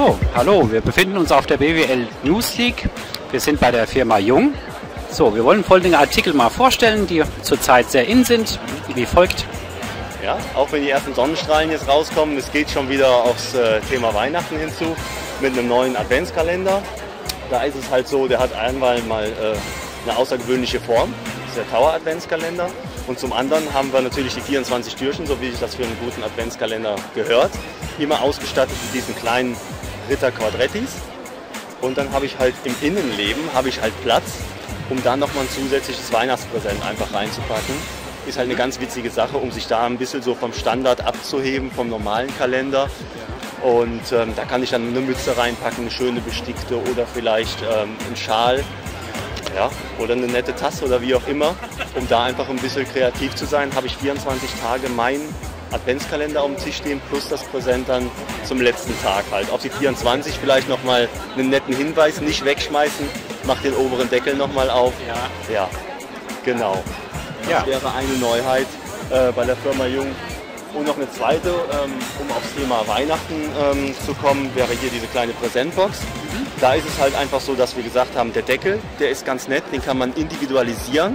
So, hallo, wir befinden uns auf der BWL News League. Wir sind bei der Firma Jung. So, wir wollen folgende Artikel mal vorstellen, die zurzeit sehr in sind, wie folgt. Ja, auch wenn die ersten Sonnenstrahlen jetzt rauskommen, es geht schon wieder aufs Thema Weihnachten hinzu mit einem neuen Adventskalender. Da ist es halt so, der hat einmal mal eine außergewöhnliche Form, das ist der Tower Adventskalender. Und zum anderen haben wir natürlich die 24 Türchen, so wie sich das für einen guten Adventskalender gehört, immer ausgestattet mit diesen kleinen Ritter Quadrettis. Und dann habe ich halt im Innenleben Platz, um da nochmal ein zusätzliches Weihnachtspräsent einfach reinzupacken. Ist halt eine ganz witzige Sache, um sich da ein bisschen so vom Standard abzuheben, vom normalen Kalender. Und da kann ich dann eine Mütze reinpacken, eine schöne bestickte oder vielleicht einen Schal, ja, oder eine nette Tasse oder wie auch immer. Um da einfach ein bisschen kreativ zu sein, habe ich 24 Tage meinen Adventskalender auf dem Tisch stehen, plus das Präsent dann zum letzten Tag halt. Auf die 24 vielleicht nochmal einen netten Hinweis, nicht wegschmeißen, mach den oberen Deckel nochmal auf. Ja, genau. Das wäre eine Neuheit bei der Firma Jung. Und noch eine zweite, um aufs Thema Weihnachten zu kommen, wäre hier diese kleine Präsentbox. Da ist es halt einfach so, dass wir gesagt haben, der Deckel, der ist ganz nett, den kann man individualisieren.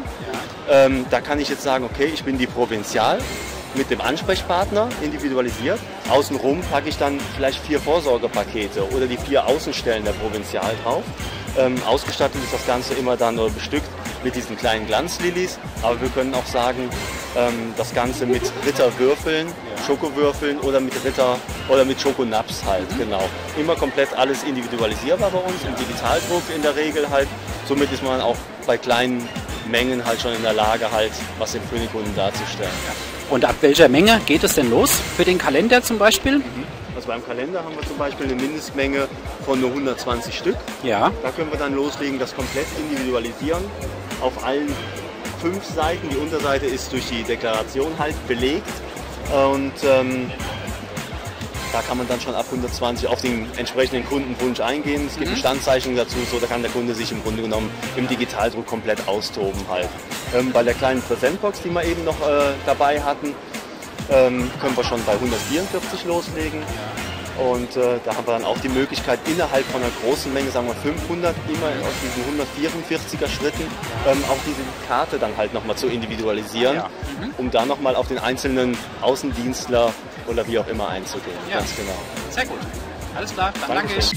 Da kann ich jetzt sagen, okay, ich bin die Provinzial mit dem Ansprechpartner individualisiert. Außenrum packe ich dann vielleicht 4 Vorsorgepakete oder die 4 Außenstellen der Provinzial drauf. Ausgestattet ist das Ganze immer dann bestückt mit diesen kleinen Glanzlillis, aber wir können auch sagen, das Ganze mit Ritterwürfeln, Schokowürfeln oder mit Ritter oder mit Schokonaps halt, genau. Immer komplett alles individualisierbar bei uns, im Digitaldruck in der Regel halt. Somit ist man auch bei kleinen Mengen halt schon in der Lage halt, was für den Kunden darzustellen. Und ab welcher Menge geht es denn los? Für den Kalender zum Beispiel? Also beim Kalender haben wir zum Beispiel eine Mindestmenge von nur 120 Stück. Ja. Da können wir dann loslegen, das komplett individualisieren. Auf allen 5 Seiten. Die Unterseite ist durch die Deklaration halt belegt. Und da kann man dann schon ab 120 auf den entsprechenden Kundenwunsch eingehen. Es gibt eine Standzeichnung dazu, so da kann der Kunde sich im Grunde genommen im Digitaldruck komplett austoben halt. Bei der kleinen Präsentbox, die wir eben noch dabei hatten, können wir schon bei 144 loslegen. Und da haben wir dann auch die Möglichkeit, innerhalb von einer großen Menge, sagen wir 500, immer aus diesen 144er Schritten, auch diese Karte dann halt nochmal zu individualisieren, um da nochmal auf den einzelnen Außendienstler oder wie auch immer einzugehen. Ja. Ganz genau. Sehr gut. Alles klar, dann danke ich.